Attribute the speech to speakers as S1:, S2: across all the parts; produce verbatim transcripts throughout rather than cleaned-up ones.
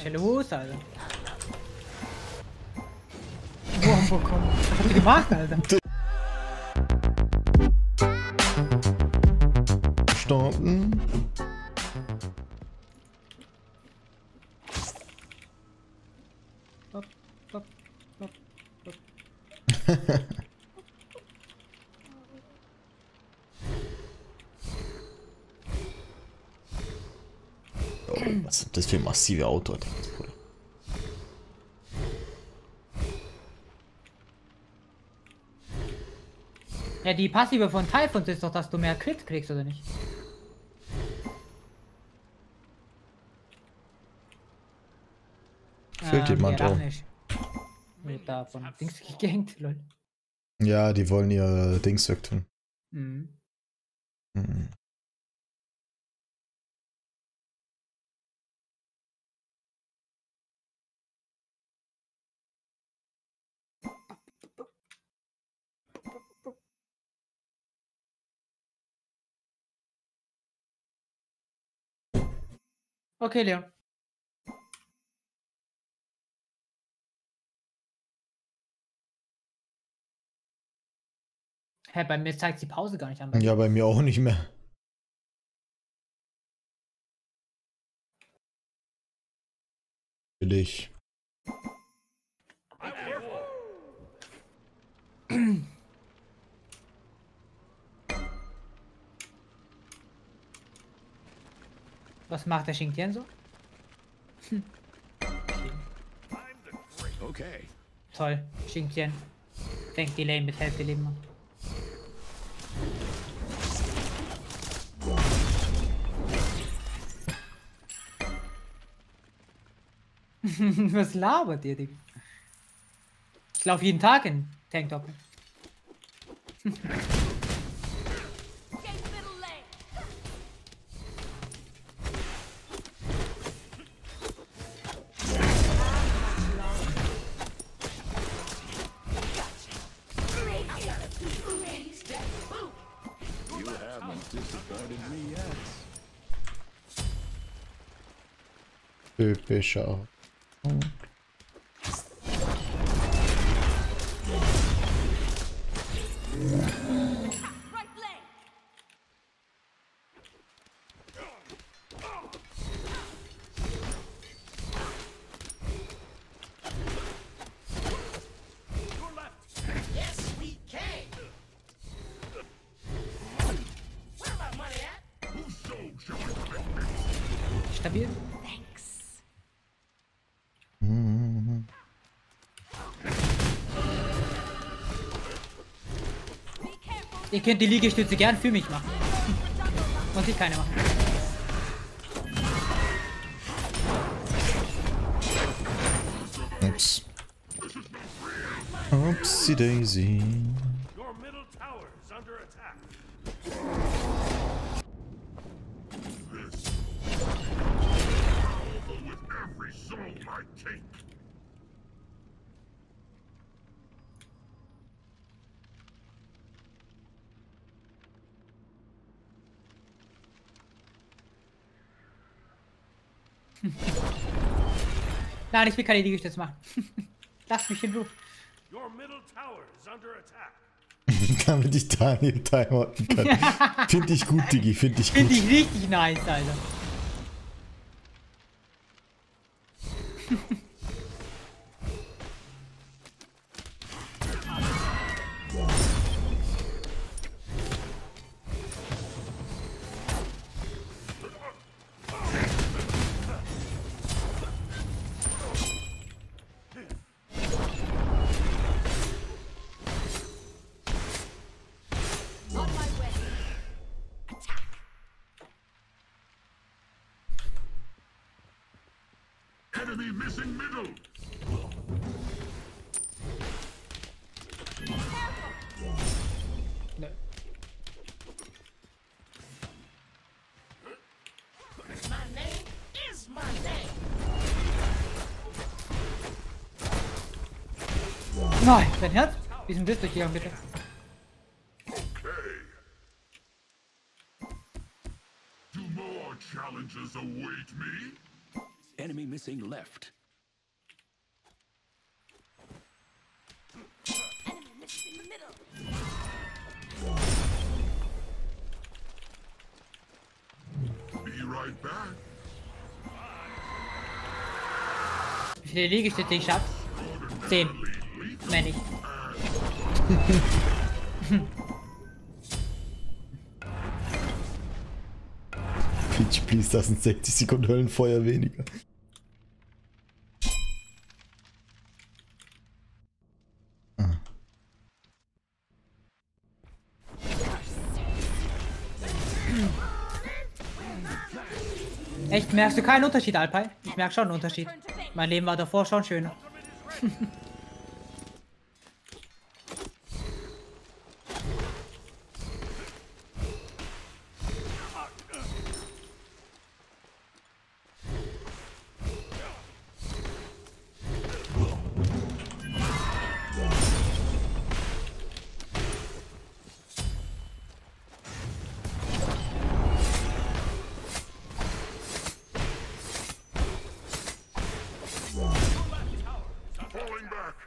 S1: falsche los, Alter. Wurm bekommen. Was habt ihr gemacht, Alter?
S2: Starten.
S1: Hopp, hopp, hopp, hopp.
S2: Oh, was sind das für massive Autos?
S1: Ja, die Passive von Typhons ist doch, dass du mehr Crit kriegst, oder nicht?
S2: Fehlt
S1: Ähm,
S2: jemand
S1: ja,
S2: auch.
S1: nicht. Wird da von Dings gegankt, lol.
S2: Ja, die wollen ihr Dings wegtun.
S1: Mhm.
S2: Mhm.
S1: Okay, Leon. Hä, bei mir zeigt die Pause gar nicht an.
S2: Ja, bei mir auch nicht mehr. Billig.
S1: Was macht der Xingtian so? Hm.
S3: Okay.
S1: Toll, Xingtian. Fängt die Lane mit Hälfte Leben an. Was labert ihr, Digga? Ich laufe jeden Tag in Tanktop.
S3: You haven't disappointed me yet.
S2: Typischer.
S1: Stabil.
S2: Mhm.
S1: Ihr könnt die Liegestütze gern für mich machen. Muss ich keine machen.
S2: Ups. Upsi Daisy.
S4: Your middle tower is under attack. With every soul I take.
S1: Nein, ich will keine Liegestütze machen. Lass mich in Ruhe.
S4: Your middle tower is under attack.
S2: Damit ich Daniel timeouten kann. Finde ich gut, Digi, finde ich gut.
S1: Finde ich richtig nice, Alter.
S4: Enemy missing middle.
S1: Nö.
S4: My name is my name.
S1: Nein, dein Herz? Wie ist denn das durchgegangen, bitte?
S4: Okay. Do more challenges await me?
S3: Enemy missing left.
S4: Enemy missing middle. Be right back.
S1: Wie viele Liegestütze ich schaff? Zehn. Mehr nicht.
S2: Peach, please, das sind sechzig Sekunden Höllenfeuer weniger. Ah.
S1: Echt, merkst du keinen Unterschied, Alpay? Ich merke schon einen Unterschied. Mein Leben war davor schon schöner.
S4: Falling back.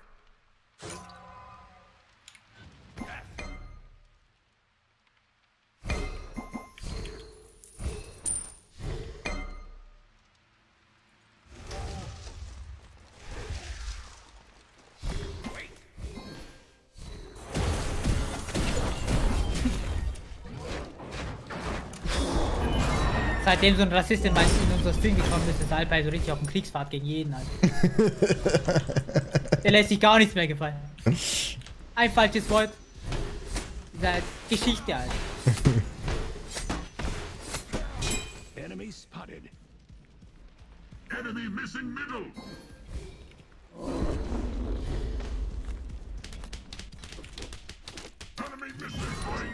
S1: Seitdem so ein Rassist in, mein, in unser Stream gekommen ist, ist Alpay so richtig auf dem Kriegsfahrt gegen jeden, Alter. Der lässt sich gar nichts mehr gefallen. Ein falsches Wort. Seit Geschichte, Alter.
S3: Enemy spotted.
S4: Enemy missing middle. Enemy missing right.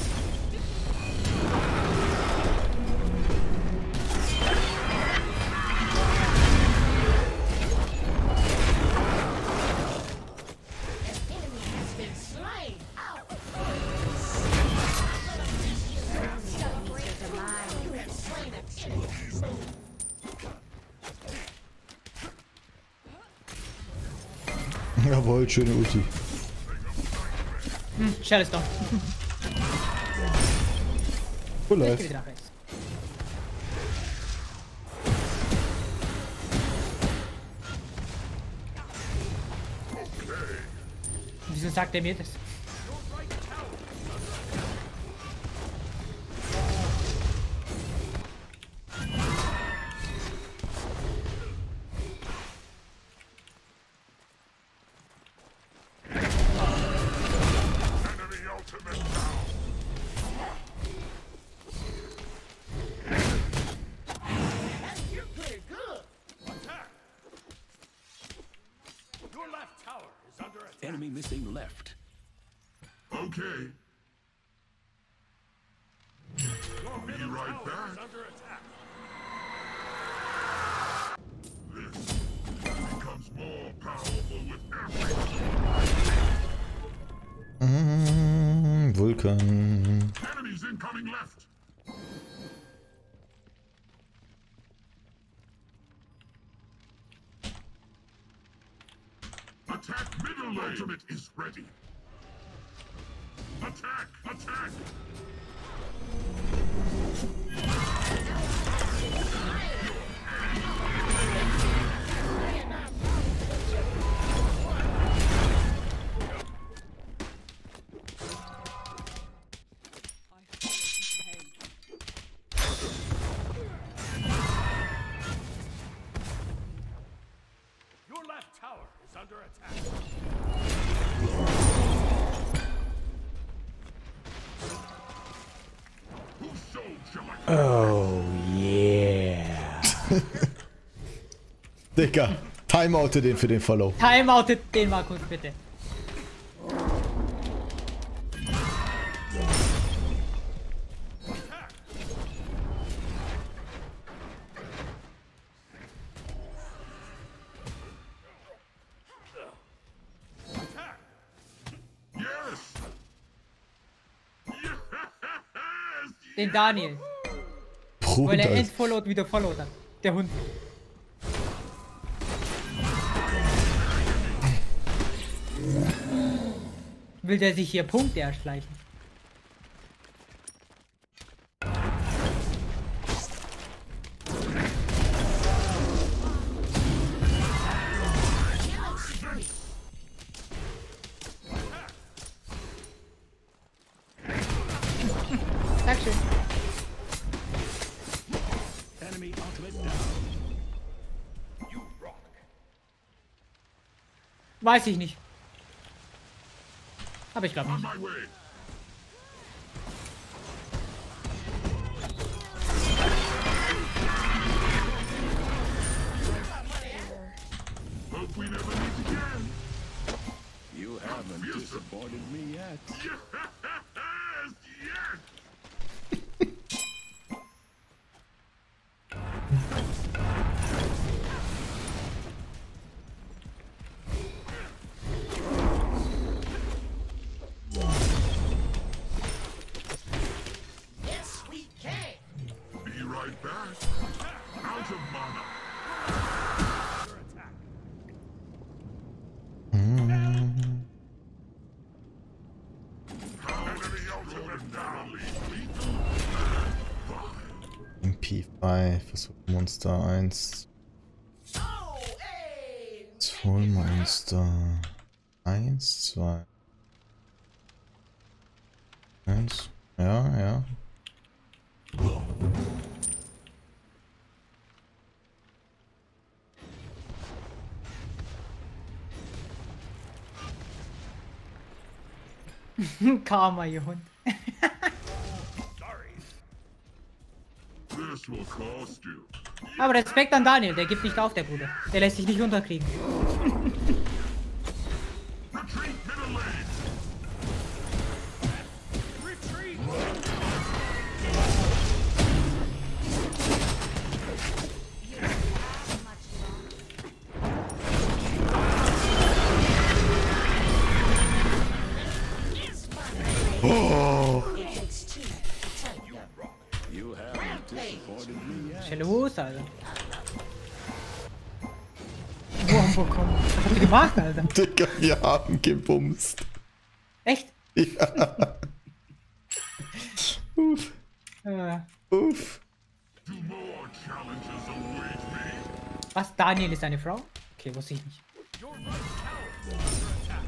S2: Jawohl, schöne Ulti.
S1: Hm, Shell ist doch.
S2: Full
S1: Ich geh
S2: life.
S1: wieder nach rechts. Wieso sagt er mir das?
S4: Enemy ultimate down. You're pretty good. Attack. Your left tower is under attack.
S3: Enemy missing left.
S4: Okay. Your middle
S3: Be right
S4: tower
S3: back.
S4: is under attack. This becomes more powerful with every
S2: Mm, Vulkan.
S4: enemies incoming left. Attack middle lane. Ultimate is ready. Attack! Attack! Your left tower is under attack. Whose soul shall I
S2: Oh yeah. Digga, timeoute den für den Follow.
S1: Timeoutet den mal kurz, bitte.
S4: Yes! Yes!
S1: Den Daniel. Weil er
S2: Bruder.
S1: entfollowt wieder followt hat. Der Hund. will der sich hier Punkte erschleichen? Dankeschön.
S3: Enemy ultimate down.
S4: You rock.
S1: Weiß ich nicht. Aber ich glaube
S4: On
S1: nicht.
S4: my way. Hope we never meet again.
S3: You haven't disappointed me yet.
S4: Yes, yes.
S5: Yes, we can.
S4: Be right back. Out of mana. Enemy ultimate down.
S2: Im P fünf versuchen Monster eins.
S5: Oh, hey.
S2: Zwei Monster. eins, zwei. eins. Ja, ja.
S1: Karma, ihr Hund.
S4: Sorry. This will cost you.
S1: Aber Respekt an Daniel, der gibt nicht auf, der Bruder. Der lässt sich nicht unterkriegen.
S4: Retreat middle lane. Retreat.
S2: Oh!
S3: You haven't disappointed me yet.
S1: Schelle Hose, Alter. Wurm bekommen. Was habt ihr gemacht, Alter?
S2: Digga, wir haben gebumst.
S1: Echt?
S2: Ja. Uff,
S1: Äh,
S2: uff.
S4: Two more challenges await me.
S1: was? Daniel ist eine Frau? Okay, wusste ich nicht.
S4: Your right tower is under attack.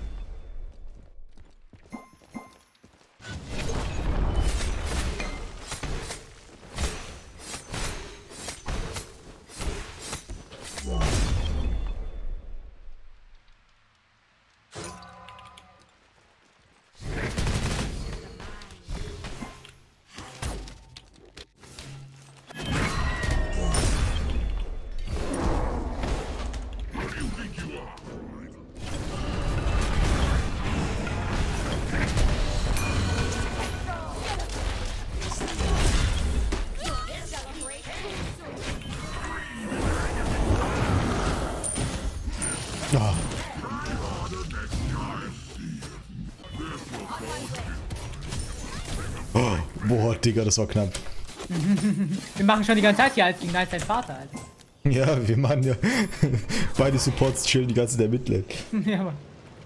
S4: Who do you think you are?
S2: Ah. Oh, boah, Digga, das war knapp.
S1: Wir machen schon die ganze Zeit hier als gegen als dein Vater, Alter.
S2: Ja, wir machen ja. Beide Supports chillen die ganze Zeit der Midlane.
S1: Ja, Mann.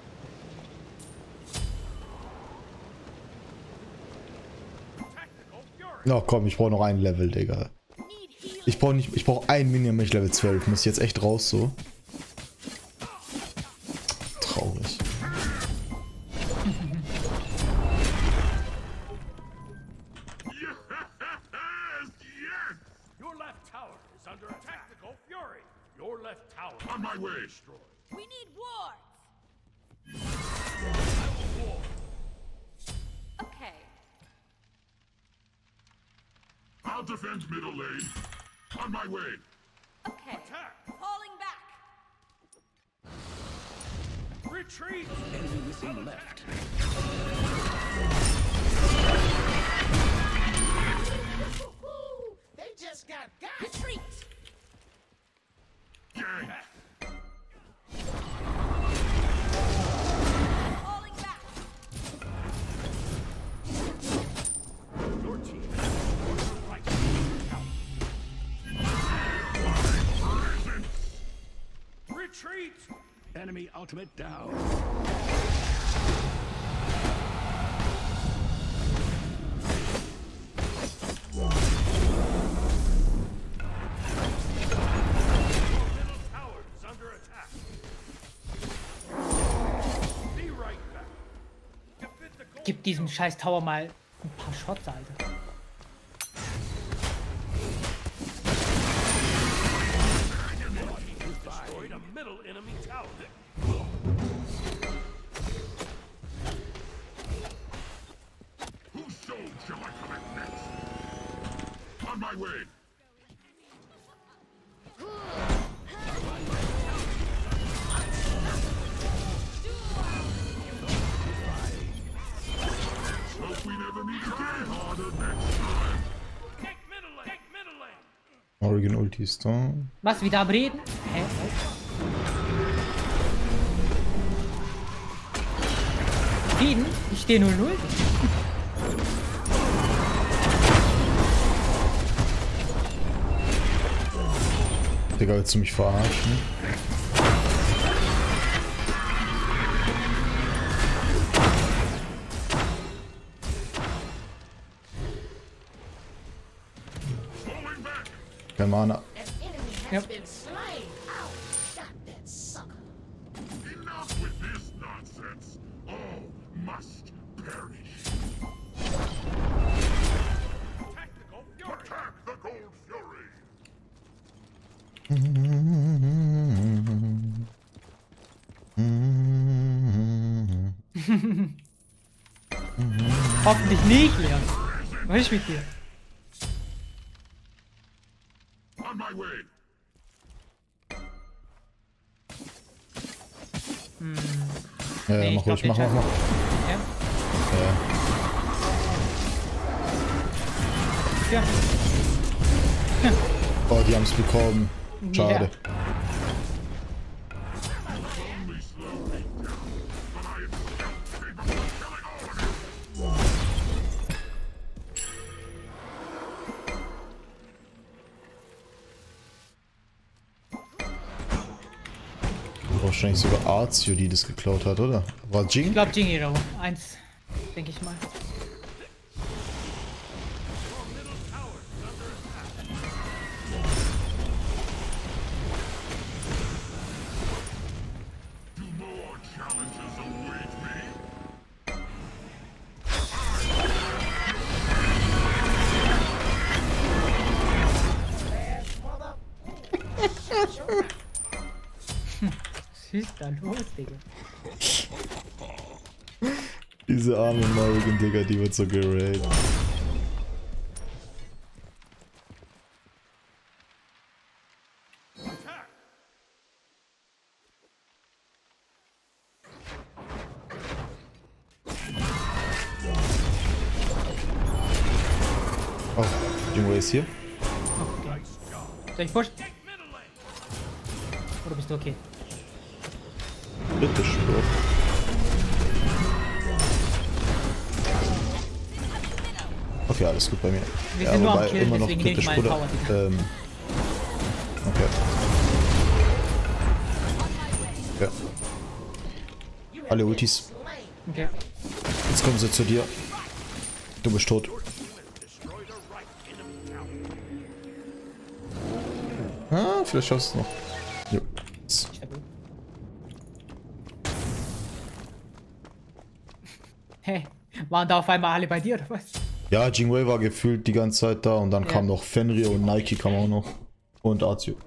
S2: Na komm, ich brauche noch ein Level, Digga. Ich brauche nicht. Ich brauche ein Minion, ich Level zwölf. Muss ich jetzt echt raus so. Traurig.
S4: Yes, yes. Your left tower is under attack. Tactical fury. Your left tower On my way. destroyed.
S5: We need wards.
S4: War.
S5: Okay.
S4: I'll defend middle lane. On my way.
S5: Okay.
S4: Attack.
S5: Falling back.
S4: Retreat.
S3: Enemy missing left.
S5: Woo-hoo. They just got got. Retreat.
S4: Gang.
S5: Falling back.
S4: Your team has scored the right to count. Retreat.
S3: Enemy ultimate down.
S1: Gib diesem scheiß Tower mal ein paar Shots, Alter.
S4: Destroyed a middle enemy tower.
S3: Whose soul shall I collect next? On my way. Hope we never meet again. Harder next time.
S4: Take middle lane. Take middle lane.
S2: Origin Ulti ist da.
S1: Was, wieder am Reden? Hä? Frieden? Ich stehe null null.
S2: Digga, willst du mich verarschen?
S3: Falling back.
S2: Kein Mana.
S5: An enemy has
S1: Yep.
S5: been slain. Ow! Got that sucker.
S3: Enough with this nonsense. All must perish.
S4: Tactical fury.
S3: Attack the Gold Fury.
S1: Hoffentlich nicht, Leon. Was ist mit dir?
S3: On my way.
S2: Ja, ja,
S1: Nee, ich
S2: mach
S1: glaub,
S2: ruhig, mach,
S1: der
S2: mach, mach.
S1: Ja.
S2: Ja.
S1: Ja.
S2: Oh, die haben es bekommen. Schade.
S3: Only slowly down, but I am still capable of killing all of you.
S2: Wahrscheinlich sogar Azio, die das geklaut hat, oder? War Jing?
S1: Ich glaube Jingiro. Eins, denke ich mal.
S3: Do more challenges await me?
S1: Was ist da los, Digga?
S2: Diese arme Morrigan, Digga, die wird so gerailt.
S4: Attack.
S2: Oh, Jingwei ist hier.
S1: Okay. Soll ich pushen?
S4: Take middle lane.
S1: Oder bist du okay?
S2: Bitte Spurt. Okay, alles gut bei mir.
S1: Wir
S2: Ja,
S1: sind nur am
S2: wobei
S1: Killen,
S2: immer noch
S1: deswegen nehme ich
S2: kritisch,
S1: mal
S2: Bruder.
S1: Power, Digga.
S2: Ähm. Okay. Ja. Alle Ultis.
S1: Okay.
S2: Jetzt kommen sie zu dir. Du bist tot.
S4: Destroyed a right enemy tower.
S2: Ah, vielleicht schaffst du es noch. Jo.
S1: Stabil. Hä? Waren da auf einmal alle bei dir, oder was?
S2: Ja, Jingwei war gefühlt die ganze Zeit da und dann
S1: Ja.
S2: kam noch Fenrir und Nike kam auch noch. Und Azio.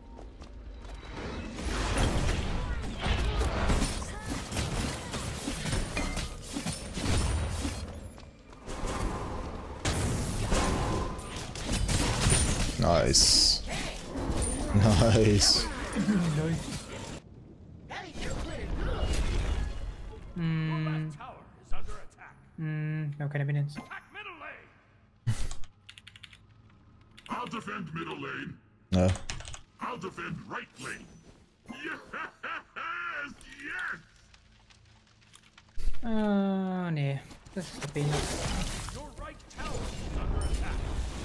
S2: Nice. Nice.
S1: Hm,
S4: Tower is under attack.
S1: hm, wir haben keine Minions.
S4: Attack middle lane.
S3: I'll defend middle lane.
S2: Ja.
S3: I'll defend right lane. Yes! Yes!
S1: Äh, nee. Das ist der B.
S4: Your right tower is under attack.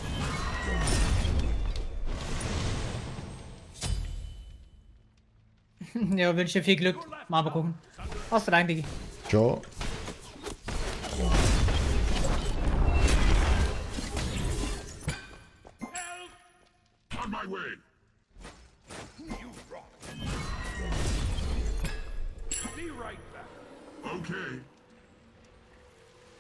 S1: Ja, wünsche dir viel Glück. Mal aber gucken. Hast rein, Diggi.
S2: Ciao.
S4: Help!
S3: On my way.
S4: You rock. Be right back.
S3: Okay.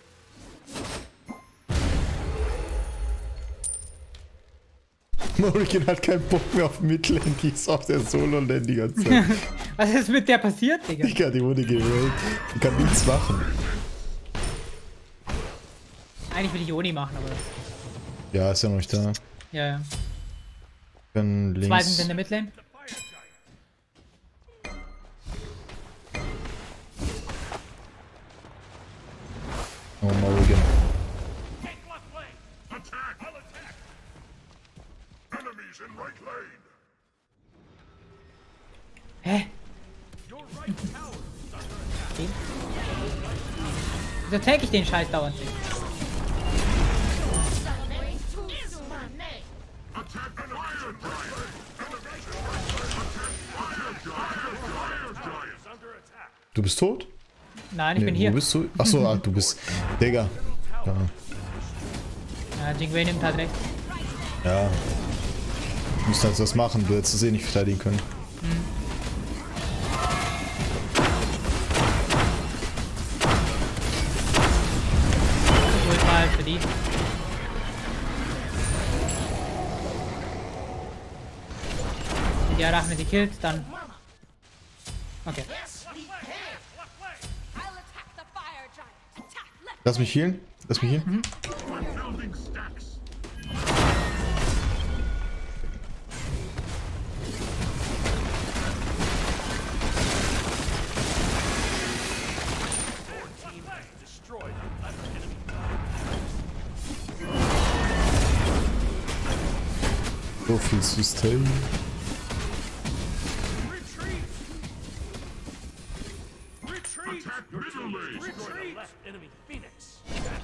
S2: Morrigan hat keinen Bock mehr auf Midlane, die ist auf der Solo-Lane die ganze Zeit.
S1: Was ist mit der passiert, Digga?
S2: Digga, die wurde gerollt. Die kann nichts machen.
S1: Eigentlich will ich Oni machen, aber...
S2: Ja, ist ja noch nicht da.
S1: Ja, ja.
S2: Dann links.
S1: Zwei sind in der Midlane.
S2: Oh, Morrigan.
S4: Take left lane. Attack! I'll attack!
S3: Enemies in right lane.
S1: Hä?
S4: Your right tower is under attack.
S1: Den? Wieso tank ich den Scheiß dauernd nicht?
S5: Is my name.
S3: Attack enemies in right lane. Enemies in right lane. Attack fire giant. Fire giant.
S4: Is under attack.
S2: Du bist tot?
S1: Nein, ich bin
S2: Wo
S1: hier.
S2: bist du? Achso, ah, du bist. Digga. Ja.
S1: Ja, Jingwei nimmt halt recht.
S2: Ja. Du musst halt was machen, du hättest es eh nicht verteidigen können.
S1: Ich hol mal für die. Wenn die Arachne die killt, dann... Okay.
S5: Yes, we can.
S6: I'll attack the fire giant. Attack left.
S2: Lass mich healen. Lass mich healen.
S3: Building stacks.
S4: Team destroyed the left enemy.
S2: So viel System.
S4: Retreat! Retreat!
S3: Attack
S4: Your
S3: middle
S4: team
S3: lane.
S4: destroyed the left enemy Phoenix.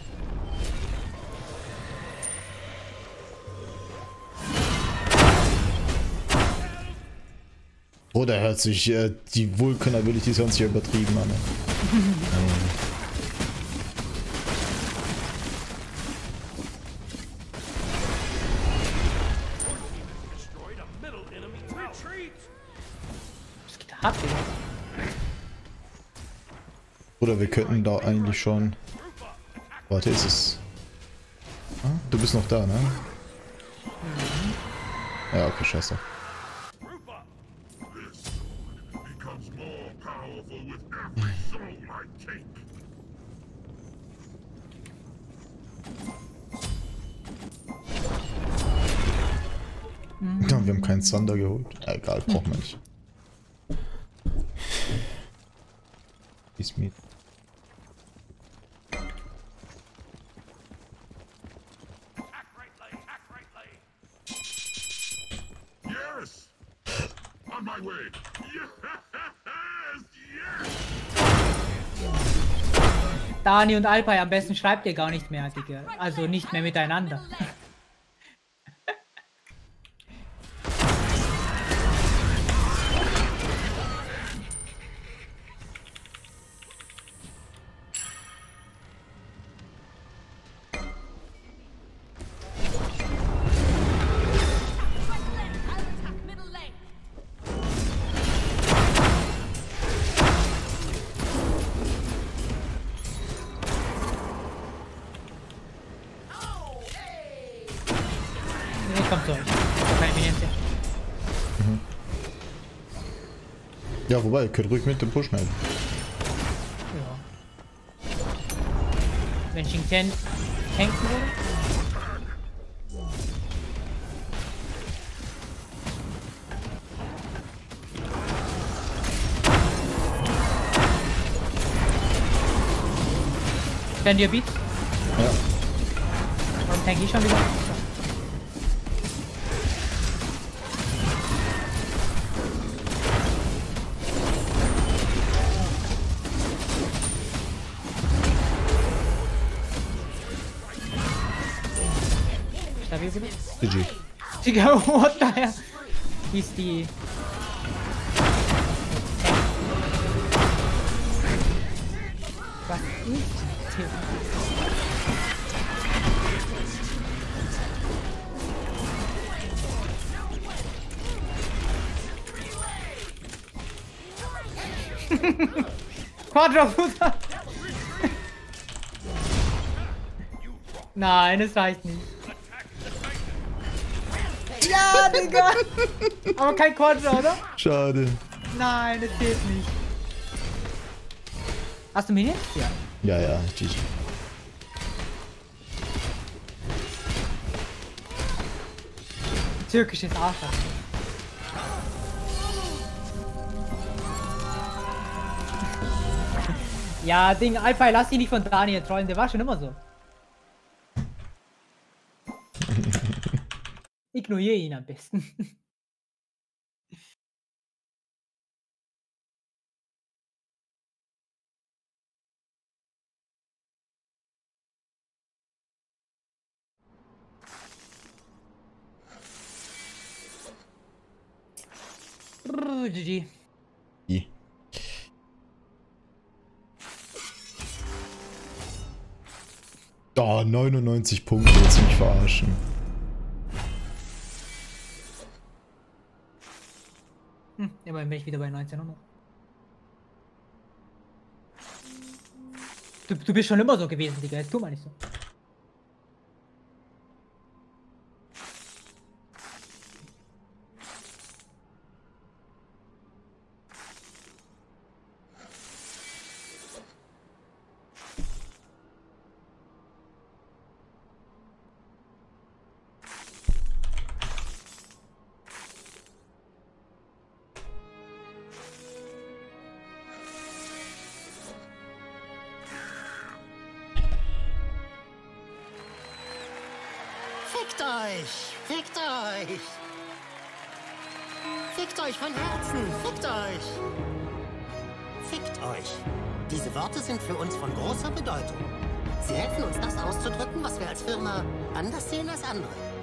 S2: Oh, da hört sich äh, die Vulcan-Abilities hören sich ja übertrieben an. Ne?
S4: Destroyed a middle enemy tower. Retreat!
S1: Das geht hart, Digga.
S2: Oder wir könnten da eigentlich schon... Warte, ist es... Ah, du bist noch da, ne? Ja, okay, scheiße.
S4: Group up!
S3: This sword becomes more powerful with every soul I take.
S2: Ja, wir haben keinen Thunder geholt. Ja, egal, brauchen wir nicht. Ist mit.
S4: Attack right lane! Attack right lane!
S3: Yes! On my way! Yes! Yes!
S1: Dani und Alpay, am besten schreibt ihr gar nicht mehr, Digga. Also nicht mehr miteinander.
S6: I'll attack middle lane.
S5: Oh, hey.
S1: Ich komm zu euch. Ich hab keine Minions hier.
S2: Ja, wobei, ihr könnt ruhig mit dem Push halten.
S1: Ja. Wenn Xing Tian tanken würde? Wenn ihr Beat?
S2: Ja.
S1: Warum tank ich schon wieder? Stabil bitte?
S2: G G.
S1: Digga, what the hell? Wie ist die... Was ist das? Quadra, Bruder! Nein, das reicht nicht. Ja, Digga! Aber kein Konter, oder?
S2: Schade.
S1: Nein, das zählt nicht. Hast du Minions? Ja.
S2: Ja, ja, G G.
S1: Türkisches Arsch. Ja, Ding, Alpha, lass dich nicht von Daniel trollen, der war schon immer so. Ignoriere ihn am besten. Brrr, G G.
S2: I. Da, neunundneunzig Punkte, willst du mich verarschen?
S1: Hm, immerhin bin ich wieder bei neunzehnhundert. Du, du bist schon immer so gewesen, Digga, jetzt tu mal nicht so.
S7: Fickt euch! Fickt euch! Fickt euch von Herzen! Fickt euch! Fickt euch! Diese Worte sind für uns von großer Bedeutung. Sie helfen uns, das auszudrücken, was wir als Firma anders sehen als andere.